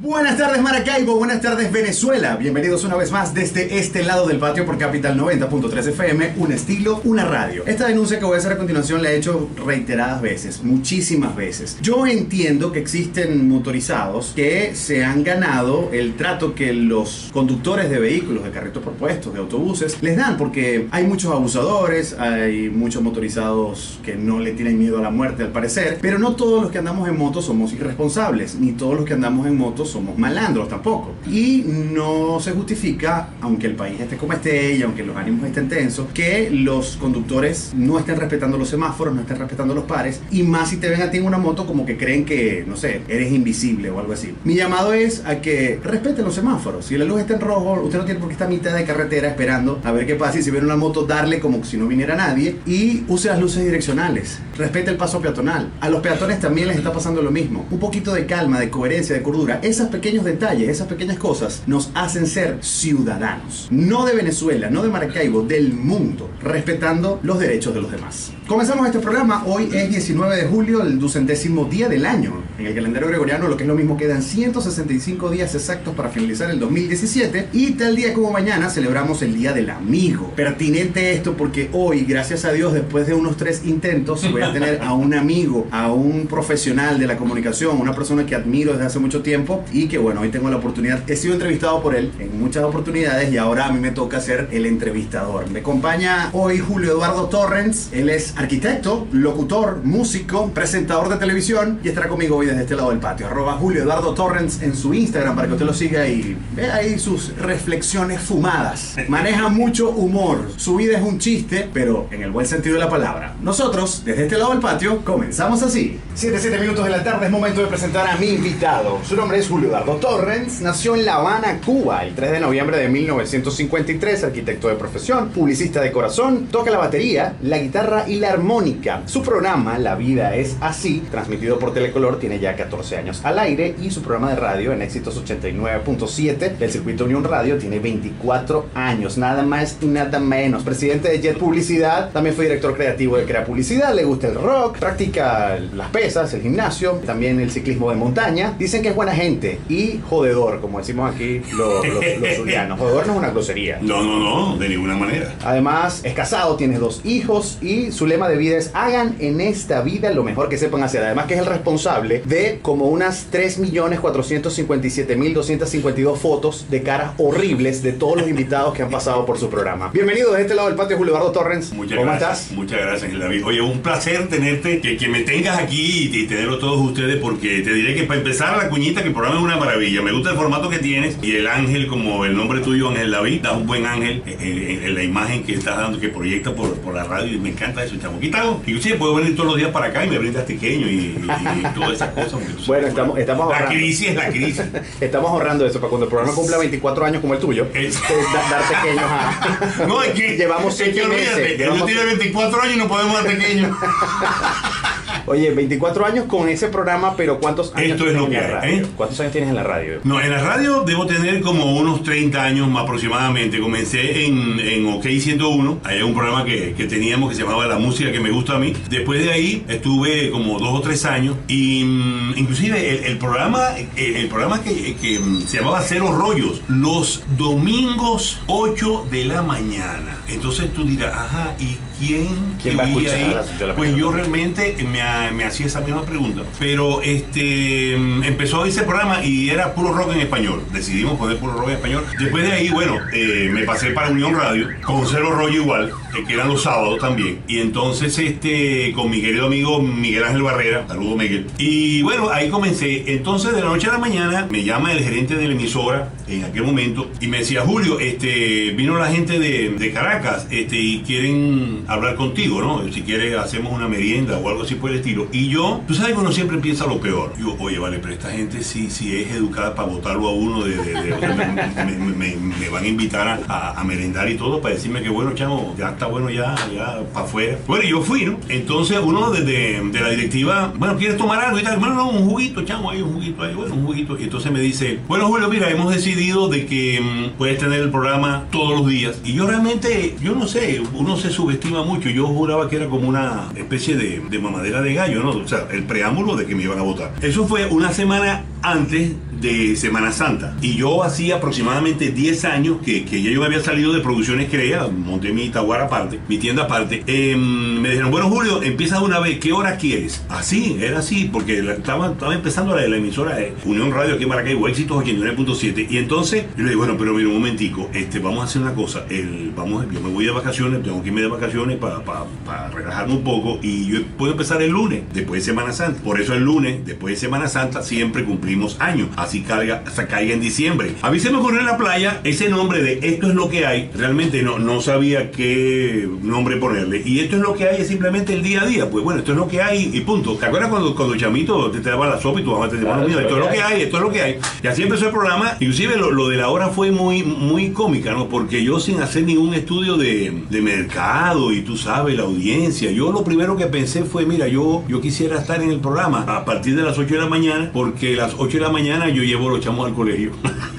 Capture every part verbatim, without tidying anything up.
Buenas tardes Maracaibo, buenas tardes Venezuela. Bienvenidos una vez más desde este lado del patio por Capital noventa punto tres F M, un estilo, una radio. Esta denuncia que voy a hacer a continuación la he hecho reiteradas veces, muchísimas veces. Yo entiendo que existen motorizados que se han ganado el trato que los conductores de vehículos, de carritos propuestos, de autobuses, les dan, porque hay muchos abusadores, hay muchos motorizados que no le tienen miedo a la muerte al parecer, pero no todos los que andamos en moto somos irresponsables, ni todos los que andamos en moto somos malandros tampoco. Y no se justifica, aunque el país esté como esté y aunque los ánimos estén tensos, que los conductores no estén respetando los semáforos, no estén respetando los pares, y más si te ven a ti en una moto como que creen que, no sé, eres invisible o algo así. Mi llamado es a que respeten los semáforos. Si la luz está en rojo, usted no tiene por qué estar a mitad de carretera esperando a ver qué pasa, y si viene una moto, darle como si no viniera nadie, y use las luces direccionales, respete el paso peatonal. A los peatones también les está pasando lo mismo. Un poquito de calma, de coherencia, de cordura. Esos pequeños detalles, esas pequeñas cosas nos hacen ser ciudadanos, no de Venezuela, no de Maracaibo, del mundo, respetando los derechos de los demás. Comenzamos este programa. Hoy es diecinueve de julio, el ducentésimo día del año en el calendario gregoriano. Lo que es lo mismo, quedan ciento sesenta y cinco días exactos para finalizar el dos mil diecisiete, y tal día como mañana celebramos el Día del Amigo. Pertinente esto porque hoy, gracias a Dios, después de unos tres intentos, voy a tener a un amigo, a un profesional de la comunicación, una persona que admiro desde hace mucho tiempo y que, bueno, hoy tengo la oportunidad. He sido entrevistado por él en muchas oportunidades y ahora a mí me toca ser el entrevistador. Me acompaña hoy Julio Eduardo Torrens. Él es arquitecto, locutor, músico, presentador de televisión, y estará conmigo hoy desde este lado del patio. Arroba Julio Eduardo Torrens en su Instagram para que usted lo siga y vea ahí sus reflexiones fumadas. Maneja mucho humor, su vida es un chiste, pero en el buen sentido de la palabra. Nosotros, desde este lado del patio, comenzamos así. siete minutos de la tarde, es momento de presentar a mi invitado. Su nombre es Julio Eduardo Torrens. Nació en La Habana, Cuba, el tres de noviembre de mil novecientos cincuenta y tres, arquitecto de profesión, publicista de corazón, toca la batería, la guitarra y la armónica. Su programa, La Vida es Así, transmitido por Telecolor, tiene ya catorce años al aire, y su programa de radio en Éxitos ochenta y nueve punto siete del circuito Unión Radio tiene veinticuatro años, nada más y nada menos. Presidente de Jet Publicidad, también fue director creativo de Crea Publicidad, le gusta el rock, practica las pesas, el gimnasio, también el ciclismo de montaña. Dicen que es buena gente y jodedor, como decimos aquí los, los, los zulianos. Jodedor no es una grosería. No, no, no, de ninguna manera. Además, es casado, tiene dos hijos y su lema de vida es: hagan en esta vida lo mejor que sepan hacer. Además que es el responsable de como unas tres millones cuatrocientos cincuenta y siete mil doscientos cincuenta y dos fotos de caras horribles de todos los invitados que han pasado por su programa. Bienvenido de este lado del patio, Julio Eduardo Torrens. Muchas ¿Cómo gracias, estás? Muchas gracias, David. Oye, un placer tenerte, que, que me tengas aquí y, y tenerlo todos ustedes, porque te diré que para empezar la cuñita, que el programa es una maravilla. Me gusta el formato que tienes y el ángel, como el nombre tuyo, Ángel David, das un buen ángel en, en, en la imagen que estás dando, que proyecta por, por la radio, y me encanta eso, chamo. Quítalo. Inclusive puedo venir todos los días para acá y me brindas pequeño y, y, y todas esas cosas. Bueno, estamos, estamos la ahorrando. crisis es la crisis. Estamos ahorrando eso para cuando el programa cumpla veinticuatro años como el tuyo. Es... Da, dar pequeños a... No, es que llevamos es que olvídate, llevamos... yo tiene veinticuatro años y no podemos dar pequeños. Oye, veinticuatro años con ese programa, pero ¿cuántos años Esto es tienes lo en que la hay, radio? ¿eh? ¿Cuántos años tienes en la radio? No, en la radio debo tener como unos treinta años más aproximadamente. Comencé en, en OK ciento uno, hay un programa que, que teníamos que se llamaba La Música que me gusta a mí. Después de ahí estuve como dos o tres años y um, inclusive el, el programa el, el programa que, que um, se llamaba Cero Rollos, los domingos ocho de la mañana. Entonces tú dirás, ajá, ¿y quién, ¿Quién va a escuchar ahí? a las siete de la Pues mañana? yo realmente me, me hacía esa misma pregunta. Pero este empezó ese programa y era puro rock en español. Decidimos poner puro rock en español. Después de ahí, bueno, eh, me pasé para Unión Radio, con Cero Rollo igual, eh, que eran los sábados también. Y entonces este con mi querido amigo Miguel Ángel Barrera, saludo Miguel. Y bueno, ahí comencé. Entonces de la noche a la mañana me llama el gerente de la emisora en aquel momento y me decía: Julio, este vino la gente de, de Caracas este, y quieren hablar contigo, ¿no? Si quieres hacemos una merienda o algo así por el estilo. Y yo, tú sabes que uno siempre piensa lo peor. Yo, oye, vale, pero esta gente sí, sí es educada para botarlo a uno de... de, de o sea, me, me, me, me van a invitar a, a, a merendar y todo para decirme que bueno, chamo, ya está bueno, ya, ya para afuera. Bueno, y yo fui, ¿no? Entonces uno de, de, de la directiva, bueno, ¿quieres tomar algo? Y tal, bueno, no, un juguito, chamo, hay un juguito ahí, bueno, un juguito. Y entonces me dice, bueno, Julio, mira, hemos decidido de que um, puedes tener el programa todos los días. Y yo realmente, yo no sé, uno se subestima mucho. Yo juraba que era como una especie de, de mamadera de gallo, ¿no? O sea, el preámbulo de que me iban a votar. Eso fue una semana antes de Semana Santa. Y yo hacía aproximadamente diez años que, que ya yo había salido de Producciones Crea, monté mi Taguara aparte, mi tienda aparte. Eh, me dijeron, bueno, Julio, empieza de una vez, ¿qué hora quieres? Así, era así, porque la, estaba, estaba empezando la, la emisora de Unión Radio aquí en Maracaibo, Éxitos ochenta y nueve punto siete. Y entonces yo le digo, bueno, pero mira un momentico, este, vamos a hacer una cosa. El, vamos, yo me voy de vacaciones, tengo que irme de vacaciones para pa, pa relajarme un poco. Y yo puedo empezar el lunes, después de Semana Santa. Por eso el lunes, después de Semana Santa, siempre cumplimos años. Así caiga, caiga en diciembre. A mí se me ocurrió en la playa ese nombre de Esto es lo que hay. Realmente no, no sabía qué nombre ponerle. Y esto es lo que hay, es simplemente el día a día. Pues bueno, esto es lo que hay y punto. ¿Te acuerdas cuando, cuando Chamito te, te daba la sopa y tu mamá te decía, bueno, mira, esto es lo que hay, esto es lo que hay? Y así empezó el programa. Inclusive lo, lo de la hora fue muy, muy cómica, ¿no? Porque yo sin hacer ningún estudio de, de mercado y tú sabes, la audiencia, yo lo primero que pensé fue, mira, yo, yo quisiera estar en el programa a partir de las ocho de la mañana, porque a las ocho de la mañana yo llevo los chamos al colegio.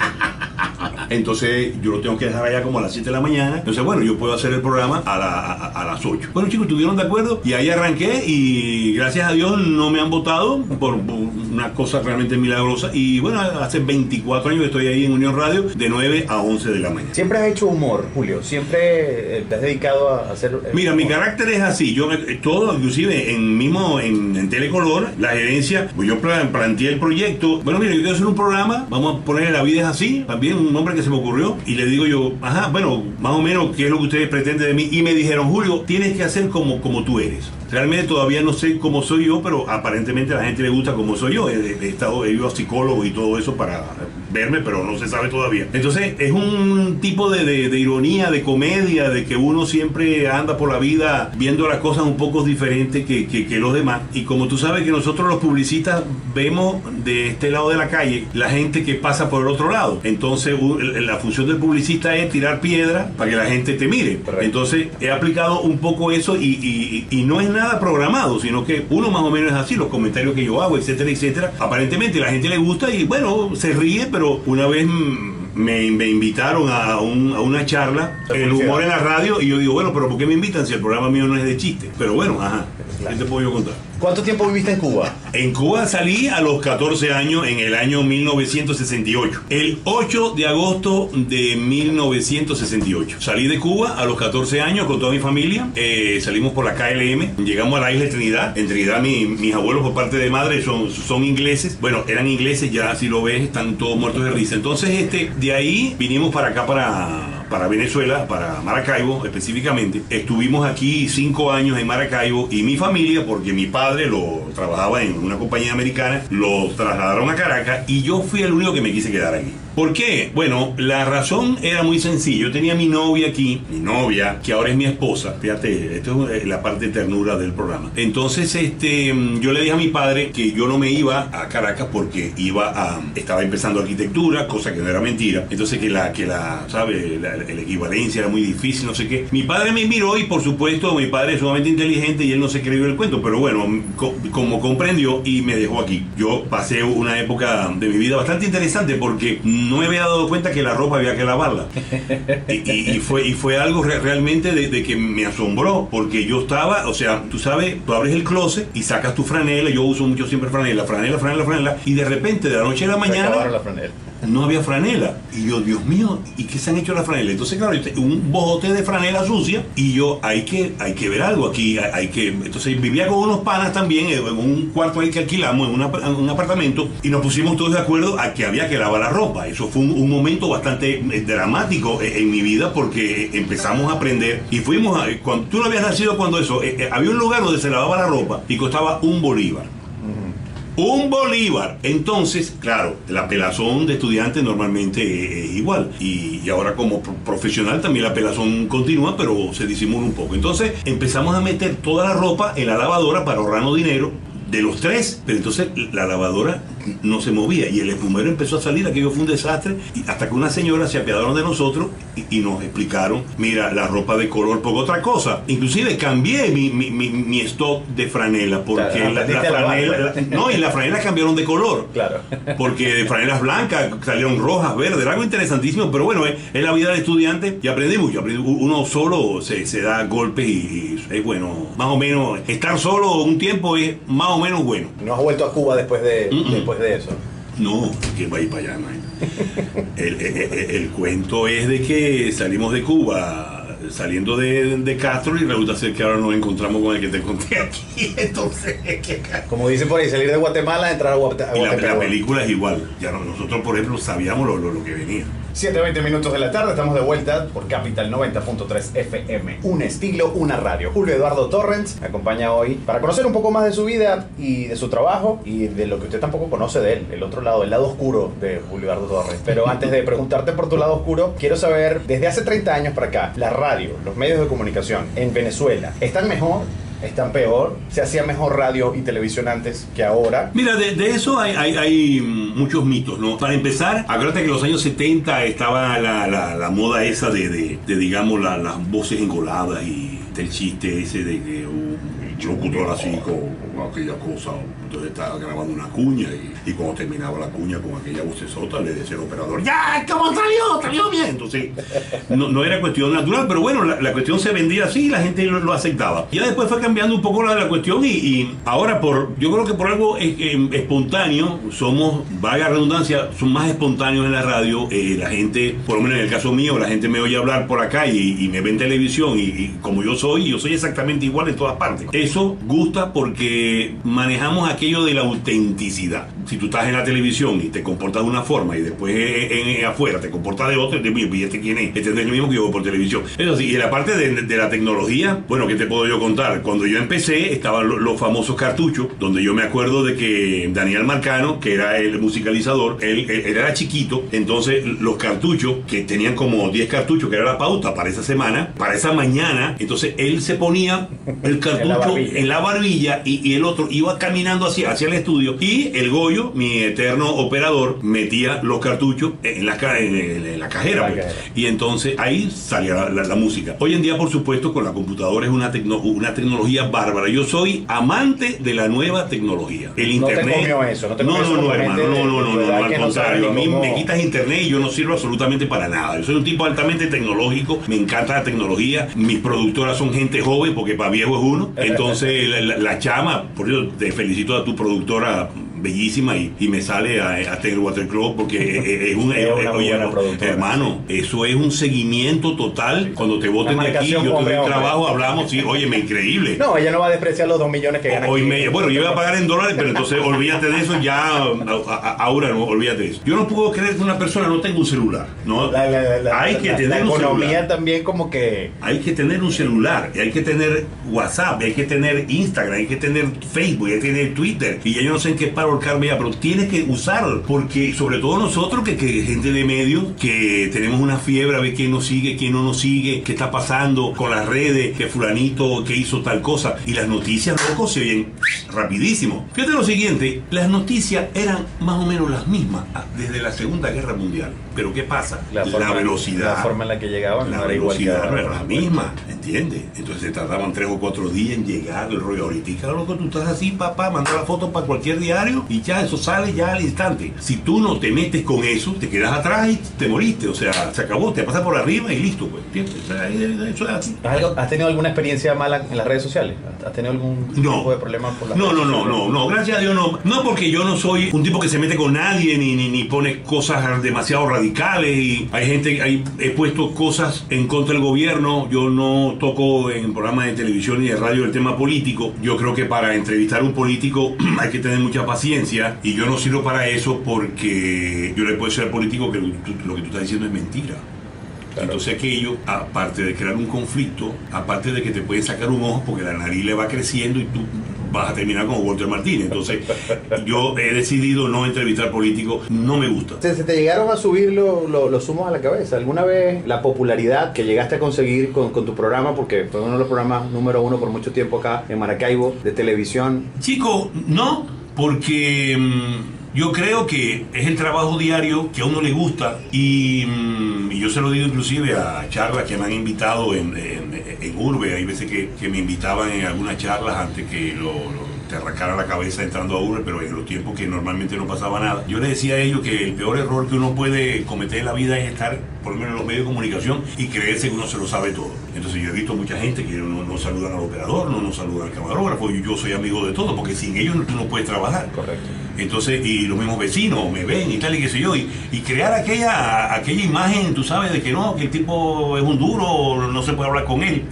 Entonces yo lo tengo que dejar allá como a las siete de la mañana. Entonces bueno, yo puedo hacer el programa a, la, a, a las ocho. Bueno, chicos, estuvieron de acuerdo y ahí arranqué y gracias a Dios no me han votado por, por una cosa realmente milagrosa. Y bueno, hace veinticuatro años que estoy ahí en Unión Radio de nueve a once de la mañana. ¿Siempre has hecho humor, Julio? ¿Siempre te has dedicado a hacer humor? Mira, mi carácter es así. Yo me, todo, inclusive en mismo en, en Telecolor, la gerencia, pues yo planteé el proyecto. Bueno, mira, yo quiero hacer un programa, vamos a poner La Vida es Así, también un nombre que se me ocurrió, y le digo yo, ajá, bueno, más o menos qué es lo que ustedes pretenden de mí, y me dijeron, Julio, tienes que hacer como, como tú eres. Realmente todavía no sé cómo soy yo, pero aparentemente a la gente le gusta cómo soy yo. He, he estado, he ido a psicólogo y todo eso para verme, pero no se sabe todavía. Entonces es un tipo de, de, de ironía, de comedia, de que uno siempre anda por la vida viendo las cosas un poco diferentes que, que, que los demás. Y como tú sabes que nosotros los publicistas vemos de este lado de la calle la gente que pasa por el otro lado. Entonces la función del publicista es tirar piedra para que la gente te mire. Correcto. Entonces he aplicado un poco eso y, y, y no es nada nada programado, sino que uno más o menos es así, los comentarios que yo hago, etcétera, etcétera. Aparentemente a la gente le gusta y bueno, se ríe, pero una vez me, me invitaron a, un, a una charla, el humor en la radio, y yo digo, bueno, pero ¿por qué me invitan si el programa mío no es de chiste? Pero bueno, ajá, ¿qué te puedo yo contar? ¿Cuánto tiempo viviste en Cuba? En Cuba salí a los catorce años en el año mil novecientos sesenta y ocho. El ocho de agosto de mil novecientos sesenta y ocho. Salí de Cuba a los catorce años con toda mi familia. Eh, salimos por la K L M. Llegamos a la isla de Trinidad. En Trinidad mi, mis abuelos por parte de madre son, son ingleses. Bueno, eran ingleses, ya si lo ves, están todos muertos de risa. Entonces este, de ahí vinimos para acá, para... para Venezuela, para Maracaibo específicamente. Estuvimos aquí cinco años en Maracaibo y mi familia, porque mi padre lo trabajaba en una compañía americana, lo trasladaron a Caracas y yo fui el único que me quise quedar aquí. ¿Por qué? Bueno, la razón era muy sencilla. Yo tenía mi novia aquí, mi novia, que ahora es mi esposa. Fíjate, esto es la parte de ternura del programa. Entonces, este, yo le dije a mi padre que yo no me iba a Caracas porque iba a, estaba empezando arquitectura, cosa que no era mentira. Entonces que la, que la, ¿sabe? La, la equivalencia era muy difícil, no sé qué. Mi padre me miró y por supuesto mi padre es sumamente inteligente y él no se creyó el cuento, pero bueno, co como comprendió y me dejó aquí. Yo pasé una época de mi vida bastante interesante porque no me había dado cuenta que la ropa había que lavarla. Y, y, y, fue, y fue algo re realmente de, de que me asombró, porque yo estaba, o sea, tú sabes, tú abres el closet y sacas tu franela, yo uso mucho siempre franela, franela, franela, franela, y de repente de la noche a la mañana la franela. No había franela. Y yo, Dios mío, ¿y qué se han hecho las franelas? Entonces, claro, un bojote de franela sucia. Y yo, hay que, hay que ver algo aquí. Hay, hay que. Entonces, vivía con unos panas también en un cuarto ahí que alquilamos, en, una, en un apartamento. Y nos pusimos todos de acuerdo a que había que lavar la ropa. Eso fue un, un momento bastante dramático en, en mi vida, porque empezamos a aprender. Y fuimos a. Cuando, tú no habías nacido cuando eso. Eh, eh, había un lugar donde se lavaba la ropa y costaba un bolívar. Un bolívar. Entonces, claro, la pelazón de estudiante normalmente es igual. Y, y ahora como pro profesional también la pelazón continúa, pero se disimula un poco. Entonces empezamos a meter toda la ropa en la lavadora para ahorrarnos dinero de los tres. Pero entonces la lavadora no se movía y el espumero empezó a salir. Aquello fue un desastre. Y hasta que una señora se apiadaron de nosotros y, y nos explicaron, mira, la ropa de color por otra cosa. Inclusive cambié mi, mi, mi, mi stock de franela, porque claro, la, la franela la, no, y las franelas cambiaron de color. Claro. Porque de franelas blancas salieron rojas, verdes, era algo interesantísimo. Pero bueno, es, es la vida del estudiante y aprendí mucho. Aprendí, uno solo se, se da golpes y, y es bueno, más o menos estar solo un tiempo es más o menos bueno. ¿No has vuelto a Cuba después de, mm -mm. después de eso? No, ¿quién va a ir para allá, man? El, el, el, el cuento es de que salimos de Cuba saliendo de, de Castro y resulta ser que ahora nos encontramos con el que te conté aquí. Entonces, como dicen por ahí, salir de Guatemala, entrar a, Guate a y la, Guatemala. la película es igual. Ya no, nosotros, por ejemplo, sabíamos lo, lo, lo que venía. siete veinte minutos de la tarde, estamos de vuelta por Capital noventa punto tres F M. Un estilo, una radio. Julio Eduardo Torrens me acompaña hoy para conocer un poco más de su vida y de su trabajo y de lo que usted tampoco conoce de él, el otro lado, el lado oscuro de Julio Eduardo Torrens. Pero antes de preguntarte por tu lado oscuro, quiero saber, desde hace treinta años para acá, la radio, los medios de comunicación en Venezuela, ¿están mejor? ¿Están peor? ¿Se hacía mejor radio y televisión antes que ahora? Mira, de, de eso hay, hay, hay muchos mitos, ¿no? Para empezar, acuérdate que en los años setenta estaba la, la, la moda esa de, de, de digamos, la, las voces engoladas y del chiste ese de que un locutor así con, con aquella cosa, entonces estaba grabando una cuña y, y cuando terminaba la cuña con aquella vocesota le decía al operador, ¡ya! ¿Cómo salió? ¡Salió bien! Entonces, no, no era cuestión natural, pero bueno, la, la cuestión se vendía así y la gente lo, lo aceptaba. Ya después fue cambiando un poco la, la cuestión y, y ahora por, yo creo que por algo es, eh, espontáneo, somos, valga redundancia, son más espontáneos en la radio, eh, la gente, por lo menos en el caso mío, la gente me oye hablar por acá y, y me ve en televisión y, y como yo soy, yo soy exactamente igual en todas partes. Eso gusta porque manejamos aquello de la autenticidad. Si tú estás en la televisión y te comportas de una forma y después en, en, afuera te comportas de otra, te ¿y este quién es? Este es el mismo que yo veo por televisión. Eso sí, y en la parte de, de la tecnología, bueno, ¿qué te puedo yo contar? Cuando yo empecé, estaban los, los famosos cartuchos, donde yo me acuerdo de que Daniel Marcano, que era el musicalizador, él, él, él era chiquito, entonces los cartuchos, que tenían como diez cartuchos, que era la pauta para esa semana, para esa mañana, entonces él se ponía el cartucho en la barbilla y, y el otro iba caminando hacia, hacia el estudio y el Goyo, mi eterno operador, metía los cartuchos en la, en, en, en la cajera, pues. Y entonces ahí salía la, la, la música. Hoy en día, por supuesto, con la computadora es una, tecno, una tecnología bárbara. Yo soy amante de la nueva tecnología. El internet. No te comió eso, no te no, comió no, eso no, hermano, de, no, no, no, no, no, al contrario. A mí cómo... me quitas internet y yo no sirvo absolutamente para nada. Yo soy un tipo altamente tecnológico, me encanta la tecnología. Mis productoras son gente joven porque para viejo es uno. Entonces, la, la, la chama, por eso te felicito a tu productora bellísima y, y me sale a, a Taylor Water Club porque es, es un es una oye, hermano, eso es un seguimiento total. Cuando te voten de aquí, yo te doy trabajo, hablamos, sí, óyeme, increíble. No, ella no va a despreciar los dos millones que gana. Hoy me, bueno, yo voy a pagar en dólares, pero entonces olvídate de eso ya, ahora no, olvídate de eso. Yo no puedo creer que una persona no tenga un celular, ¿no? La, la, la, hay que la, tener la un economía celular. También como que... Hay que tener un celular, hay que tener WhatsApp, hay que tener Instagram, hay que tener Facebook, hay que tener Twitter, y ya yo no sé en qué paro el carme, pero tienes que usarlo, porque sobre todo nosotros que, que gente de medios, que tenemos una fiebre a ver quién nos sigue, quién no nos sigue, qué está pasando con las redes, que fulanito que hizo tal cosa, y las noticias, loco, se oyen rapidísimo. Fíjate lo siguiente, las noticias eran más o menos las mismas desde la Segunda Guerra Mundial, pero ¿qué pasa? La, forma, la velocidad, la forma en la que llegaban la no era igual que velocidad no era la misma, ¿entiendes? Entonces se tardaban tres o cuatro días en llegar el rollo. Ahorita, loco, tú estás así, papá, manda la foto para cualquier diario y ya eso sale ya al instante. Si tú no te metes con eso, te quedas atrás y te moriste, o sea, se acabó, te pasa por arriba y listo, pues, ¿entiendes? O sea, eso es así. ¿Has tenido alguna experiencia mala en las redes sociales? ¿Has tenido algún no. tipo de problema por las no, redes no, sociales? no, no, no, gracias a Dios no. No, porque yo no soy un tipo que se mete con nadie ni, ni, ni pone cosas demasiado radicales y hay gente, hay, he puesto cosas en contra del gobierno. Yo no toco en programas de televisión ni de radio el tema político. Yo creo que para entrevistar a un político hay que tener mucha paciencia y yo no sirvo para eso porque yo le puedo decir al político que lo, lo que tú estás diciendo es mentira. Claro. Entonces aquello, aparte de crear un conflicto, aparte de que te puede sacar un ojo porque la nariz le va creciendo y tú vas a terminar como Walter Martínez. Entonces yo he decidido no entrevistar políticos, no me gusta. ¿Se, se te llegaron a subir lo, lo, los humos a la cabeza? ¿Alguna vez la popularidad que llegaste a conseguir con, con tu programa, porque fue uno de los programas número uno por mucho tiempo acá en Maracaibo de televisión? Chico, no, porque mmm, yo creo que es el trabajo diario que a uno le gusta y, mmm, y yo se lo digo inclusive a charlas que me han invitado en, en, en Urbe. Hay veces que, que me invitaban en algunas charlas antes que lo, lo te arrancara la cabeza entrando a Urbe, pero en los tiempos que normalmente no pasaba nada. Yo les decía a ellos que el peor error que uno puede cometer en la vida es estar, por lo menos en los medios de comunicación, y creerse que uno se lo sabe todo. Entonces yo he visto mucha gente que no, no saludan al operador, no, no saludan al camarógrafo, y yo soy amigo de todos, porque sin ellos tú no puedes trabajar. Correcto. Entonces, y los mismos vecinos me ven y tal y qué sé yo, y, y crear aquella, aquella imagen, tú sabes, de que no, que el tipo es un duro, no se puede hablar con él.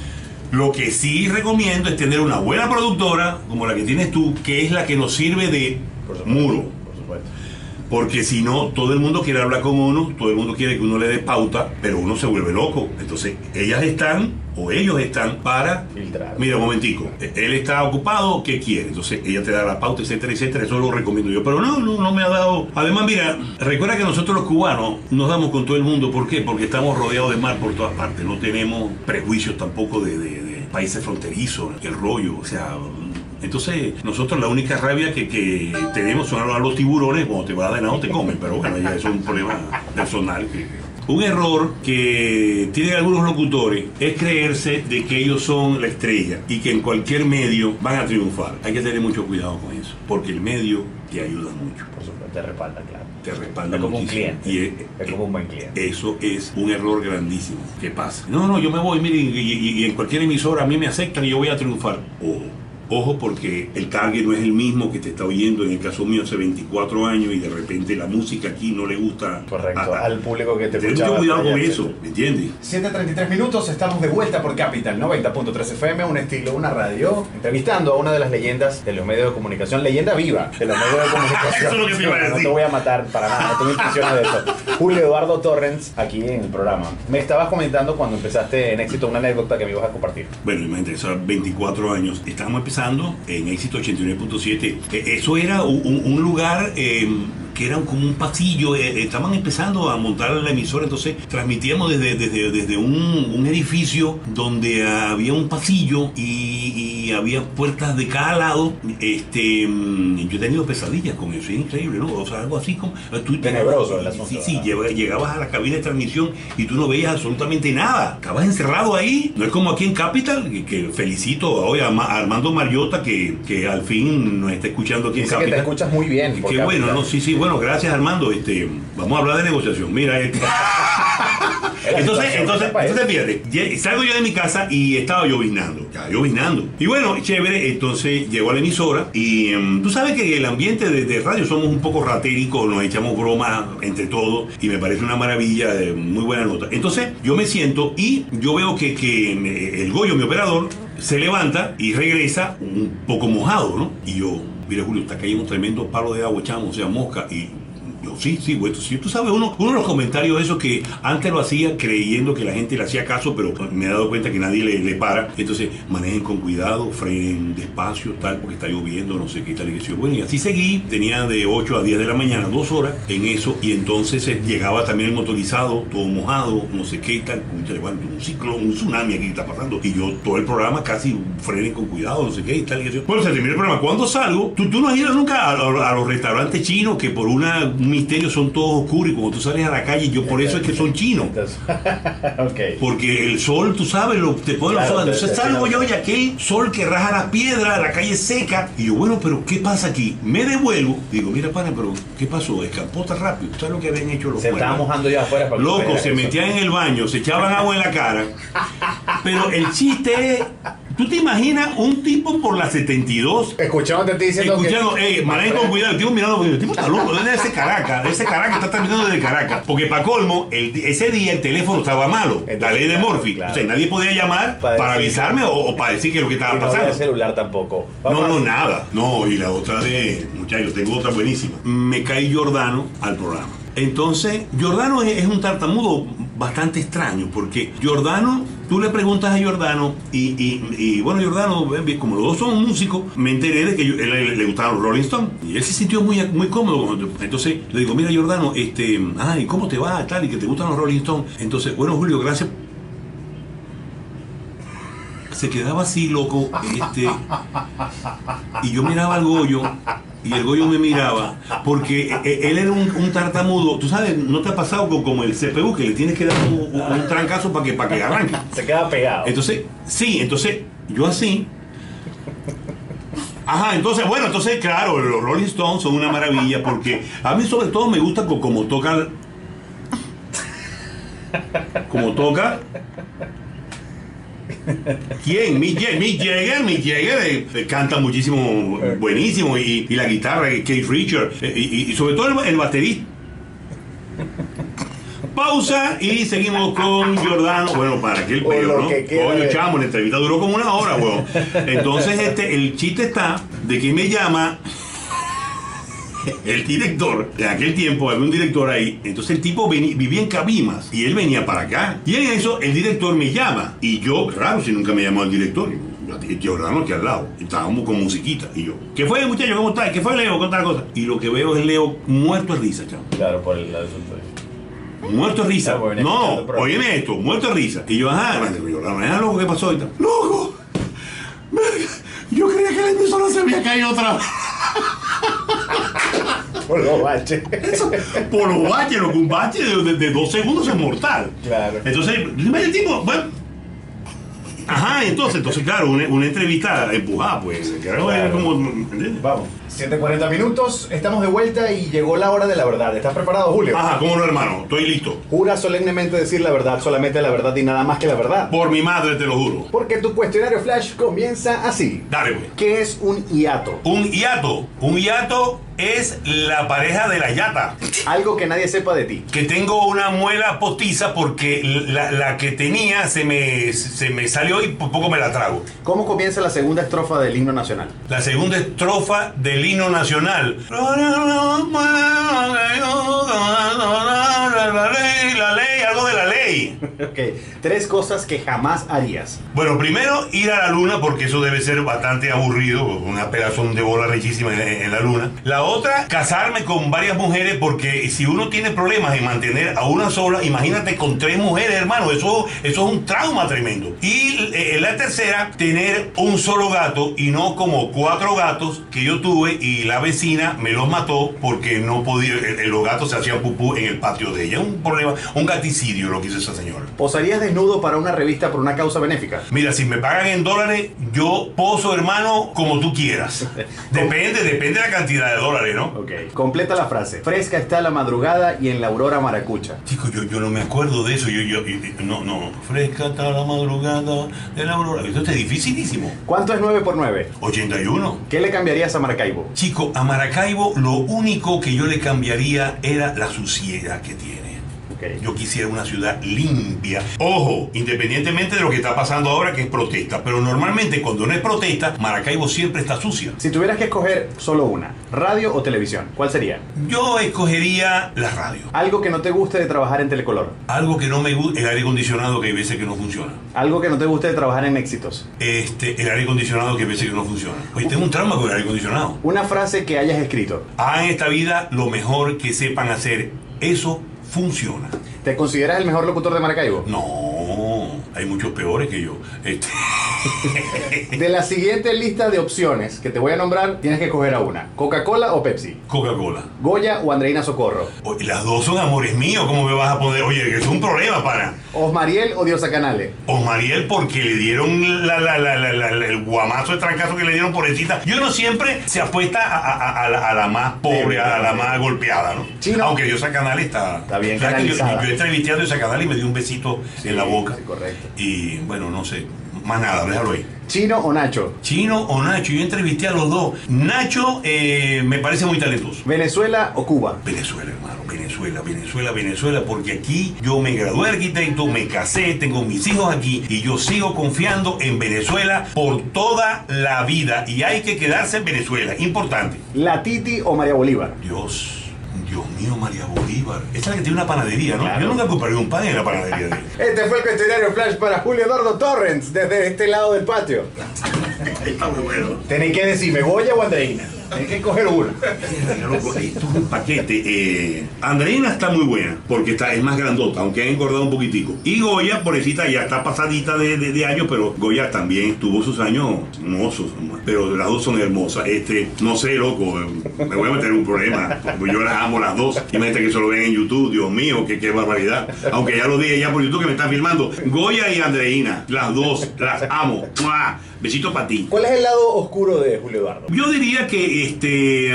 Lo que sí recomiendo es tener una buena productora, como la que tienes tú, que es la que nos sirve de muro. Por supuesto. Porque si no, todo el mundo quiere hablar con uno, todo el mundo quiere que uno le dé pauta, pero uno se vuelve loco. Entonces, ellas están, o ellos están, para filtrar. Mira, un momentico, él está ocupado, ¿qué quiere? Entonces, ella te da la pauta, etcétera, etcétera. Eso lo recomiendo yo. Pero no, no, no me ha dado... Además, mira, recuerda que nosotros los cubanos nos damos con todo el mundo. ¿Por qué? Porque estamos rodeados de mar por todas partes. No tenemos prejuicios tampoco de, de, de países fronterizos, el rollo, o sea... Entonces, nosotros la única rabia que, que tenemos son a los tiburones, cuando te vas de nado te comen, pero bueno, ya eso es un problema personal. Que... Un error que tienen algunos locutores es creerse de que ellos son la estrella y que en cualquier medio van a triunfar. Hay que tener mucho cuidado con eso, porque el medio te ayuda mucho. Por supuesto, te respalda, claro. Te respalda es como muchísimo. un cliente. Y es, es como un buen cliente. Eso es un error grandísimo. ¿Qué pasa? No, no, yo me voy, miren, y, y, y en cualquier emisora a mí me aceptan y yo voy a triunfar. Ojo. Ojo, porque el target no es el mismo que te está oyendo, en el caso mío, hace veinticuatro años y de repente la música aquí no le gusta. Correcto, a, al público que te Ten escuchaba. mucho cuidado allá, con allá, eso, ¿me entiendes? siete treinta y tres minutos, estamos de vuelta por Capital noventa punto tres F M, un estilo, una radio. Entrevistando a una de las leyendas de los medios de comunicación, leyenda viva de los medios de comunicación. Eso es lo que te iba a decir. No te voy a matar para nada, no tengo intenciones de eso. Julio Eduardo Torrens, aquí en el programa. Me estabas comentando cuando empezaste en Éxito una anécdota que me ibas a compartir. Bueno, imagínate, esos veinticuatro años, estábamos empezando en Éxito ochenta y nueve punto siete. Eso era un, un lugar eh, que era como un pasillo. Eh, estaban empezando a montar la emisora, entonces transmitíamos desde, desde, desde un, un edificio donde había un pasillo y, y había puertas de cada lado. Este, yo he tenido pesadillas con eso, es increíble, ¿no? O sea, algo así como... Tú, tenebroso el asunto. Sí, sí, llegabas a la cabina de transmisión y tú no veías absolutamente nada. Acabas encerrado ahí. No es como aquí en Capital, que, que felicito hoy a Armando Mariota, que, que al fin nos está escuchando aquí en Dice Capital. que te escuchas muy bien. Qué bueno, ¿no? Sí, sí, bueno, gracias Armando. Este, vamos a hablar de negociación. Mira, este. entonces, entonces, entonces, fíjate, salgo yo de mi casa y estaba lloviznando, ya, lloviznando. Y bueno, chévere, entonces llego a la emisora y um, tú sabes que el ambiente de, de radio somos un poco ratéricos, nos echamos bromas entre todos y me parece una maravilla, de muy buena nota. Entonces yo me siento y yo veo que, que el Goyo, mi operador, se levanta y regresa un poco mojado, ¿no? Y yo, mira Julio, está cayendo un tremendo palo de agua, chamo, o sea, mosca. Y yo, sí, sí, bueno, sí, tú sabes, uno, uno de los comentarios esos que antes lo hacía creyendo que la gente le hacía caso, pero me he dado cuenta que nadie le, le para. Entonces, manejen con cuidado, frenen despacio, tal, porque está lloviendo, no sé qué tal y qué sé yo. Bueno, y así seguí, tenía de ocho a diez de la mañana, dos horas en eso, y entonces eh, llegaba también el motorizado, todo mojado, no sé qué y tal, un ciclón, un tsunami aquí está pasando, y yo todo el programa casi frenen con cuidado, no sé qué y tal y qué sé yo. Bueno, se terminó el programa. Cuando salgo, tú, tú no has ido nunca a, a, a los restaurantes chinos que por una misterio son todos oscuros y cuando tú sales a la calle, yo por eso es que son chinos. Entonces, okay. Porque el sol, tú sabes, lo, te pone claro, el sol. Entonces salgo yo y aquel sol que raja las piedras, la calle seca. Y yo, bueno, pero ¿qué pasa aquí? Me devuelvo. Digo, mira, pana, pero ¿qué pasó? Escapó tan rápido. ¿Sabes lo que habían hecho los Se pueblos? estaban mojando ya afuera. Para Loco, se metían en el baño, se echaban agua en la cara. Pero el chiste es... ¿Tú te imaginas un tipo por la setenta y dos? Escuchándote te diciendo Escuchando, que... eh, manejen con cuidado, el tipo mirando, el tipo está loco, ¿dónde es ese Caracas? Ese Caracas está terminando desde Caracas. Porque para colmo, el, ese día el teléfono estaba malo, entonces, la ley de Murphy. Claro. O sea, nadie podía llamar para, para avisarme o, o para decir que lo que estaba y no pasando. No celular tampoco. Vamos no, no, nada. No, y la otra de, muchachos, tengo otra buenísima. Me cae Giordano al programa. Entonces, Giordano es, es un tartamudo bastante extraño, porque Giordano, tú le preguntas a Giordano, y, y, y bueno, Giordano, como los dos son músicos, me enteré de que yo, él, él, le gustaban los Rolling Stones, y él se sintió muy, muy cómodo. Entonces le digo, mira Giordano, este, ay, ¿cómo te va? Tal, y que te gustan los Rolling Stones. Entonces, bueno, Julio, gracias. Se quedaba así, loco, este, y yo miraba al Goyo, y el Goyo me miraba, porque él era un, un tartamudo. Tú sabes, ¿no te ha pasado como el C P U, que le tienes que dar un, un trancazo para que, para que arranque? Se queda pegado. Entonces, sí, entonces, yo así. Ajá, entonces, bueno, entonces, claro, los Rolling Stones son una maravilla, porque a mí sobre todo me gusta como toca, como toca ¿Quién? Mick Jagger. Mick Jagger, Mick Jagger eh, eh, canta muchísimo, buenísimo. Y, y la guitarra, eh, Keith Richards. Eh, y, y sobre todo el, el baterista. Pausa y seguimos con Giordano. Bueno, para que el peo, ¿no? Coño, chamo, la entrevista duró como una hora, weón. Entonces, este, el chiste está de que me llama el director. En aquel tiempo había un director ahí. Entonces el tipo venía, vivía en Cabimas y él venía para acá. Y en eso el director me llama. Y yo, raro, si nunca me llamó el director. Giordano aquí al lado. Estábamos con musiquita. Y yo, ¿qué fue, muchacho? ¿Cómo estás? ¿Qué fue, Leo? Con tal cosa. Y lo que veo es Leo muerto de risa, chamo. Claro, por el asunto. Muerto de risa. Ah, no, óyeme esto, muerto de risa. Y yo, ajá, Giordano, ¿es loco? ¿Qué pasó? Y tal. ¡Loco! Yo creía que la emisora se había caído otra vez. Por los baches. Eso, por los baches, lo que un bache de, de, de dos segundos es mortal. Claro. Entonces, el tipo, bueno. Ajá, entonces, entonces, claro, una, una entrevista empujada, pues. Claro, claro. Como, ¿entiendes? Vamos. siete cuarenta minutos, estamos de vuelta y llegó la hora de la verdad. ¿Estás preparado, Julio? Ajá, ¿cómo no, hermano? Estoy listo. Jura solemnemente decir la verdad, solamente la verdad y nada más que la verdad. Por mi madre, te lo juro. Porque tu cuestionario flash comienza así. Dale, güey. ¿Qué es un hiato? Un hiato. Un hiato es la pareja de la yata. Algo que nadie sepa de ti. Que tengo una muela postiza porque la, la que tenía se me, se me salió y por poco me la trago. ¿Cómo comienza la segunda estrofa del himno nacional? La segunda estrofa del himno nacional. La ley, algo de la ley. Ok. Tres cosas que jamás harías. Bueno, primero ir a la luna porque eso debe ser bastante aburrido, una pelazón de bola rechísima en, en la luna. La otra, casarme con varias mujeres porque si uno tiene problemas en mantener a una sola, imagínate con tres mujeres, hermano, eso, eso es un trauma tremendo. Y eh, la tercera, tener un solo gato y no como cuatro gatos que yo tuve y la vecina me los mató porque no podía, eh, los gatos se hacían pupú en el patio de ella. Un problema, un gaticidio lo que hizo esa señora. ¿Posarías desnudo para una revista por una causa benéfica? Mira, si me pagan en dólares, yo poso, hermano, como tú quieras. Depende, depende de la cantidad de dólares, ¿no? Ok. Completa la frase. Fresca está la madrugada y en la aurora maracucha. Chico, yo, yo no me acuerdo de eso. Yo, yo, yo- no, no. Fresca está la madrugada de la aurora. Esto es dificilísimo. ¿Cuánto es nueve por nueve? ochenta y uno. ¿Qué le cambiarías a Maracaibo? Chico, a Maracaibo lo único que yo le cambiaría era la suciedad que tiene. Ok. Yo quisiera una ciudad limpia. Ojo, independientemente de lo que está pasando ahora, que es protesta. Pero normalmente cuando no es protesta, Maracaibo siempre está sucia. Si tuvieras que escoger solo una, radio o televisión, ¿cuál sería? Yo escogería la radio. Algo que no te guste de trabajar en Telecolor. Algo que no me gusta, el aire acondicionado que hay veces que no funciona. Algo que no te guste de trabajar en Éxitos. Este, el aire acondicionado que hay veces que no funciona. Oye, tengo un trauma con el aire acondicionado. Una frase que hayas escrito. Hagan en esta vida lo mejor que sepan hacer. Eso funciona. ¿Te consideras el mejor locutor de Maracaibo? No, hay muchos peores que yo. Este, De la siguiente lista de opciones que te voy a nombrar, tienes que escoger a una. ¿Coca-Cola o Pepsi? Coca-Cola. ¿Goya o Andreina Socorro? Oye, las dos son amores míos. ¿Cómo me vas a poner? Oye, que es un problema para ¿Osmariel o Diosa Canale? Osmariel porque le dieron la, la, la, la, la- el guamazo de trancazo que le dieron pobrecita. Y uno siempre se apuesta a, a- a la, a la más pobre, a la más golpeada, ¿no? Chino. Aunque Diosa Canal está, Está bien ¿sabes que yo, canalizada. yo entrevisté a Diosa Canal y me dio un besito en la boca. Sí, correcto. Y bueno, no sé, más nada, déjalo ahí. ¿Chino o Nacho? Chino o Nacho, yo entrevisté a los dos. Nacho eh, me parece muy talentoso. ¿Venezuela o Cuba? Venezuela, hermano, Venezuela, Venezuela, Venezuela, porque aquí yo me gradué de arquitecto, me casé, tengo mis hijos aquí y yo sigo confiando en Venezuela por toda la vida y hay que quedarse en Venezuela, importante. ¿La Titi o María Bolívar? Dios, Dios mío, María Bolívar. Esa es la que tiene una panadería, ¿no? Claro. Yo nunca compraría un pan en la panadería de ella. Este fue el cuestionario flash para Julio Eduardo Torrens desde este lado del patio. Está muy bueno. Tenéis que decirme Goya o Andreina. Tenéis que escoger una. Loco, esto es un paquete. Eh, Andreina está muy buena porque está, es más grandota, aunque ha engordado un poquitico. Y Goya, pobrecita, ya está pasadita de, de, de años, pero Goya también tuvo sus años mozos. Pero las dos son hermosas. Este, no sé, loco, me voy a meter en un problema. Porque yo las amo las dos. Imagínate que se lo ven en YouTube, Dios mío, qué, qué barbaridad. Aunque ya lo dije ya por YouTube que me están filmando. Goya y Andreina, las dos, las amo. ¡Mua! Besito para ti. ¿Cuál es el lado oscuro de Julio Eduardo? Yo diría que este,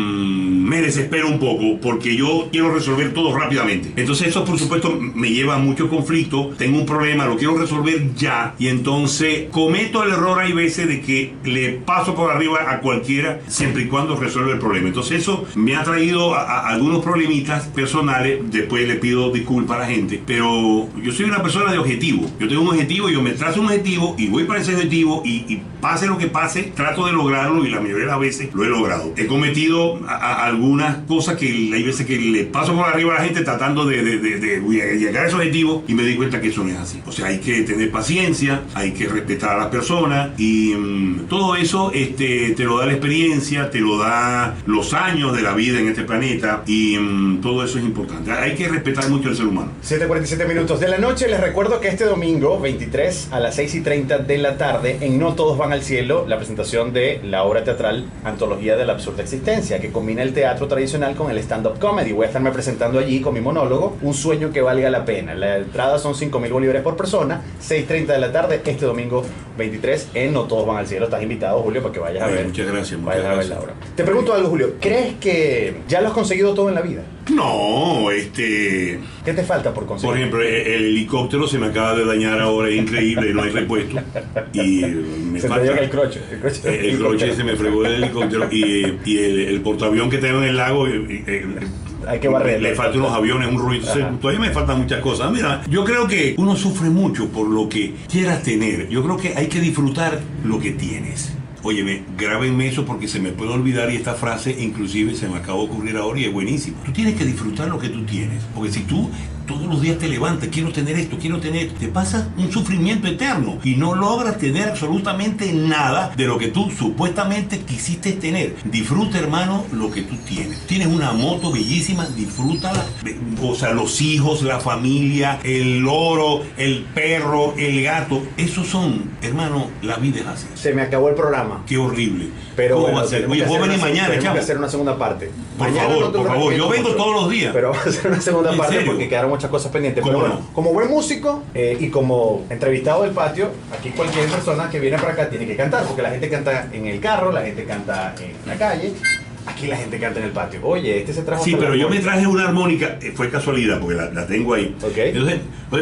um, me desespero un poco porque yo quiero resolver todo rápidamente. Entonces eso por supuesto me lleva a mucho conflicto. Tengo un problema, lo quiero resolver ya, y entonces cometo el error hay veces de que le paso por arriba a cualquiera siempre y cuando resuelva el problema. Entonces eso me ha traído a, a algunos problemitas personales. Después le pido disculpas a la gente, pero yo soy una persona de objetivo. Yo tengo un objetivo, yo me trazo un objetivo y voy para ese objetivo, y, y pase lo que pase, trato de lograrlo, y la mayoría de las veces lo he logrado. He cometido a, a algunas cosas que hay veces que le paso por arriba a la gente tratando de, de, de, de llegar a ese objetivo, y me di cuenta que eso no es así. O sea, hay que tener paciencia, hay que respetar a las personas, y um, todo eso este, te lo da la experiencia, te lo da los años de la vida en este planeta, y um, todo eso es importante. Hay que respetar mucho al ser humano. siete cuarenta y siete minutos de la noche. Les recuerdo que este domingo veintitrés a las seis y treinta de la tarde en No Todos Van al Cielo, la presentación de la obra teatral Antología de la Absurda Existencia, que combina el teatro tradicional con el stand-up comedy. Voy a estarme presentando allí con mi monólogo Un sueño que valga la pena. La entrada son cinco mil bolívares por persona. seis y treinta de la tarde este domingo veintitrés en No Todos Van al Cielo. Estás invitado, Julio, para que vayas Ay, a ver. Muchas gracias. Muchas vayas gracias. a ver la obra. Te pregunto algo, Julio. ¿Crees que ya lo has conseguido todo en la vida? No, este... ¿Qué te falta por conseguir? Por ejemplo, el, el helicóptero se me acaba de dañar ahora, es increíble, no hay repuesto. Y me se falta... te llega el croche. El croche, El, el croche se me fregó del helicóptero, y, y el, el portaavión que tengo en el lago... eh, eh, Hay que barrer. Le faltan unos aviones, un ruido. Entonces, todavía me faltan muchas cosas. Mira, yo creo que uno sufre mucho por lo que quieras tener. Yo creo que hay que disfrutar lo que tienes. Óyeme, grábenme eso porque se me puede olvidar, y esta frase inclusive se me acaba de ocurrir ahora y es buenísima. Tú tienes que disfrutar lo que tú tienes, porque si tú todos los días te levantas, quiero tener esto, quiero tener, te pasa un sufrimiento eterno y no logras tener absolutamente nada de lo que tú supuestamente quisiste tener. Disfruta, hermano, lo que tú tienes. Tienes una moto bellísima, disfrútala. O sea, los hijos, la familia, el loro, el perro, el gato, esos son, hermano, la vida es así. Se me acabó el programa. Qué horrible. Pero ¿Cómo bueno, va a ser? tenemos Oye, que puedo hacer venir una- mañana, tenemos chavo. que hacer una segunda parte. Por Mañana favor, no te lo por favor. Yo recomiendo vengo mucho, todos los días. Pero vamos a hacer una segunda ¿En parte serio? porque quedaron muchas cosas pendientes. ¿Cómo Pero bueno, no? como buen músico eh, y como entrevistado del patio, aquí cualquier persona que viene para acá tiene que cantar, porque la gente canta en el carro, la gente canta en la calle. Aquí la gente canta en el patio. Oye, este se trajo... Sí, hasta pero la yo me puerta. traje una armónica, eh, fue casualidad, porque la, la tengo ahí. Ok. Entonces, oye,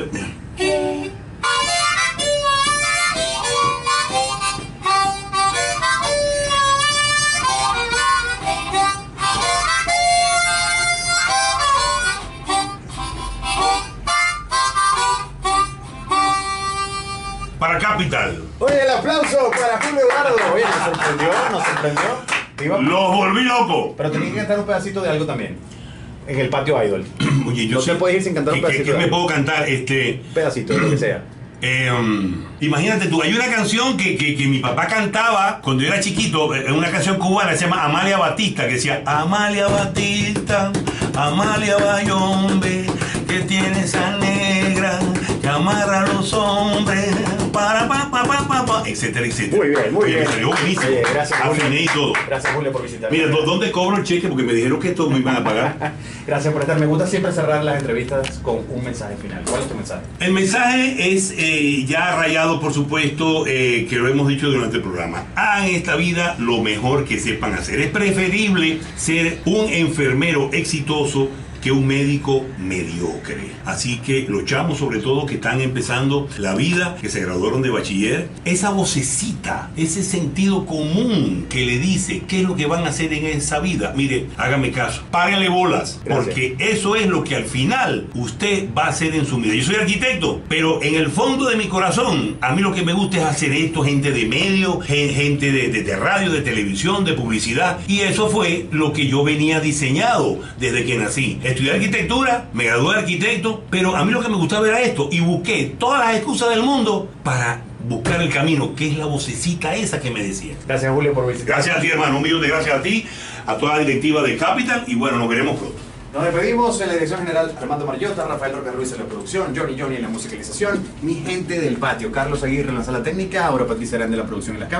para Capital. Oye, el aplauso para Julio Eduardo. Oye, nos sorprendió, nos sorprendió. Iba- Los volví loco. Pero tenía que cantar un pedacito de algo también. En el patio Idol. Oye, yo No sé- te puedes ir sin cantar un ¿qué- qué- pedacito ¿Qué de me algo. puedo cantar? Este... Un pedacito, de lo que sea. Eh, um, imagínate tú, hay una canción que, que, que mi papá cantaba cuando yo era chiquito, eh, una canción cubana que se llama Amalia Batista, que decía: Amalia Batista, Amalia Bayombe, que tiene esa negra que amarra a los hombres, para pa pa pa pa pa, etcétera, etcétera. Muy bien, muy Oye, bien. me salió buenísimo. Oye, gracias, Julio. Afiné y todo. Gracias, Julio, por visitarme. Mira, ¿dó- ¿dónde cobro el cheque? Porque me dijeron que esto me iban a pagar. Gracias por estar. Me gusta siempre cerrar las entrevistas con un mensaje final. ¿Cuál es tu mensaje? El mensaje es eh, ya rayado, por supuesto, eh, que lo hemos dicho durante el programa. Hagan en esta vida lo mejor que sepan hacer. Es preferible ser un enfermero exitoso que un médico mediocre. Así que los chamos, sobre todo, que están empezando la vida, que se graduaron de bachiller, esa vocecita, ese sentido común que le dice qué es lo que van a hacer en esa vida. Mire, hágame caso, párenle bolas, Gracias. porque eso es lo que al final usted va a hacer en su vida. Yo soy arquitecto, pero en el fondo de mi corazón, a mí lo que me gusta es hacer esto, gente de medio, gen- gente de, de, de radio, de televisión, de publicidad, y eso fue lo que yo venía diseñado desde que nací. Estudié arquitectura, me gradué de arquitecto, pero a mí lo que me gustaba era esto, y busqué todas las excusas del mundo para buscar el camino, que es la vocecita esa que me decía. Gracias, Julio, por visitarme. Gracias a ti, hermano, un millón de gracias a ti, a toda la directiva de Capital, y bueno, nos veremos pronto. Nos despedimos en la dirección general Armando Marillota, Rafael Roca Ruiz en la producción, Johnny Johnny en la musicalización, mi gente del patio, Carlos Aguirre en la sala técnica, ahora Patricia Arán de la producción en las cámaras,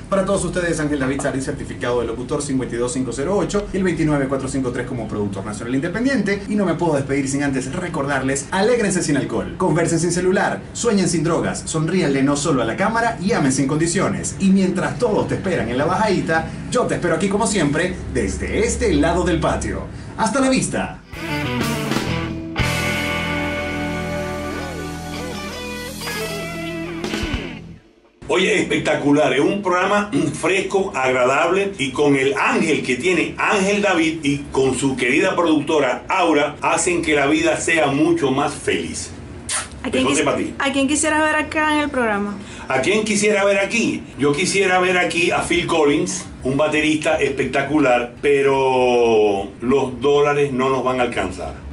Para todos ustedes, Ángel David Saris, certificado de locutor cincuenta y dos mil quinientos ocho y el veintinueve mil cuatrocientos cincuenta y tres como productor nacional independiente. Y no me puedo despedir sin antes recordarles: alégrense sin alcohol, conversen sin celular, sueñen sin drogas, sonríanle no solo a la cámara y amen sin condiciones. Y mientras todos te esperan en la bajadita, yo te espero aquí como siempre, desde este lado del patio. ¡Hasta la vista! Oye, espectacular, es un programa fresco, agradable, y con el ángel que tiene Ángel David y con su querida productora Aura, hacen que la vida sea mucho más feliz. ¿A quién, quis ¿A quién quisiera ver acá en el programa? ¿A quién quisiera ver aquí? Yo quisiera ver aquí a Phil Collins, un baterista espectacular, pero los dólares no nos van a alcanzar.